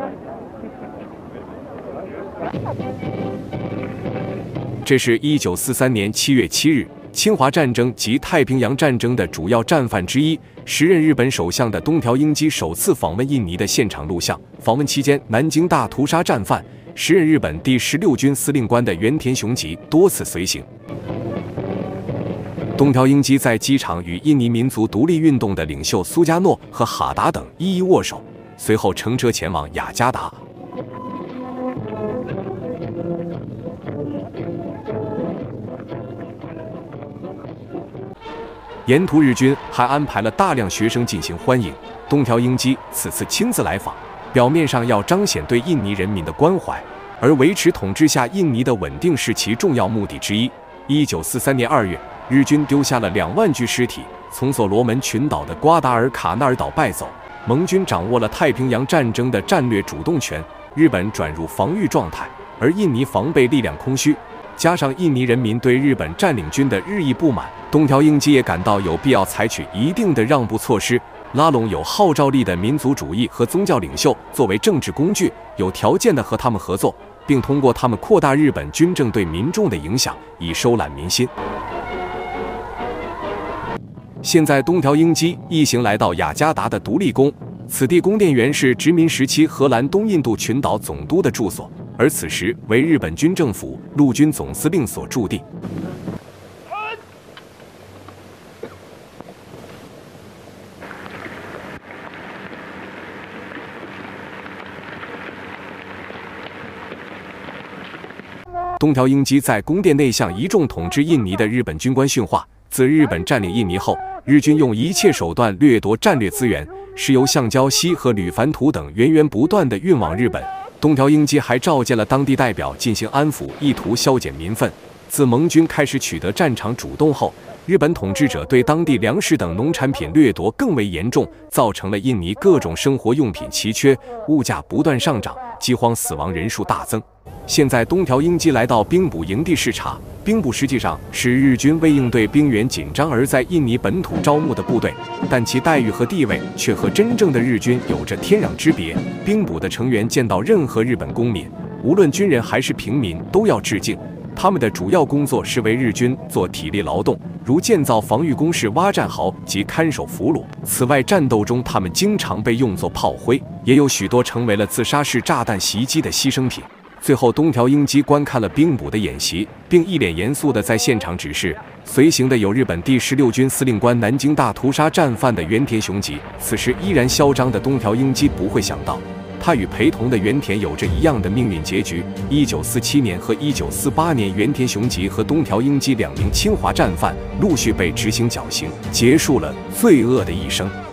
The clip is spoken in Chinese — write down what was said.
这是1943年7月7日，侵华战争及太平洋战争的主要战犯之一，时任日本首相的东条英机首次访问印尼的现场录像。访问期间，南京大屠杀战犯、时任日本第16军司令官的原田雄吉多次随行。东条英机在机场与印尼民族独立运动的领袖苏加诺和哈达等一一握手，随后乘车前往雅加达。沿途日军还安排了大量学生进行欢迎。东条英机此次亲自来访，表面上要彰显对印尼人民的关怀，而维持统治下印尼的稳定是其重要目的之一。1943年2月，日军丢下了2万具尸体，从所罗门群岛的瓜达尔卡纳尔岛败走，盟军掌握了太平洋战争的战略主动权，日本转入防御状态，而印尼防备力量空虚。加上印尼人民对日本占领军的日益不满，东条英机也感到有必要采取一定的让步措施，拉拢有号召力的民族主义和宗教领袖作为政治工具，有条件的和他们合作，并通过他们扩大日本军政对民众的影响，以收揽民心。现在东条英机一行来到雅加达的独立宫，此地宫殿原是殖民时期荷兰东印度群岛总督的住所，而此时为日本军政府陆军总司令所驻地。东条英机在宫殿内向一众统治印尼的日本军官训话。自日本占领印尼后，日军用一切手段掠夺战略资源，石油、橡胶锡和铝矾土等源源不断地运往日本。东条英机还召见了当地代表进行安抚，意图消减民愤。自盟军开始取得战场主动后，日本统治者对当地粮食等农产品掠夺更为严重，造成了印尼各种生活用品奇缺，物价不断上涨，饥荒死亡人数大增。现在东条英机来到兵补营地视察，兵补实际上是日军为应对兵源紧张而在印尼本土招募的部队，但其待遇和地位却和真正的日军有着天壤之别。兵补的成员见到任何日本公民，无论军人还是平民，都要致敬。他们的主要工作是为日军做体力劳动，如建造防御工事、挖战壕及看守俘虏。此外，战斗中他们经常被用作炮灰，也有许多成为了自杀式炸弹袭击的牺牲品。最后，东条英机观看了兵补的演习，并一脸严肃地在现场指示。随行的有日本第16军司令官、南京大屠杀战犯的原田雄吉。此时依然嚣张的东条英机不会想到，他与陪同的原田有着一样的命运结局。1947年和1948年，原田雄吉和东条英机2名侵华战犯陆续被执行绞刑，结束了罪恶的一生。